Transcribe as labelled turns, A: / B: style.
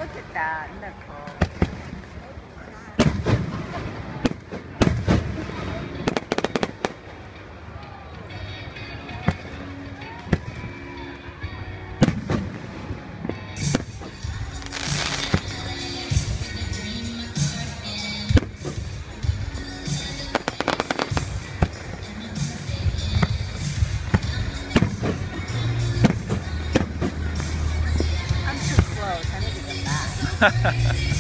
A: look at that. Isn't that cool? I'm too slow, so I need to get back.